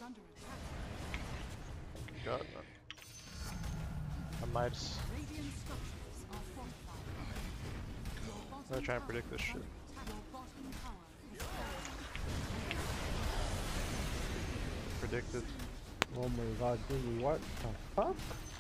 under attack. God. I might. Radiant structures are fortified. I'm gonna try and predict this shit. Your bottom tower is falling. Predicted. Oh my god, dude, what the fuck?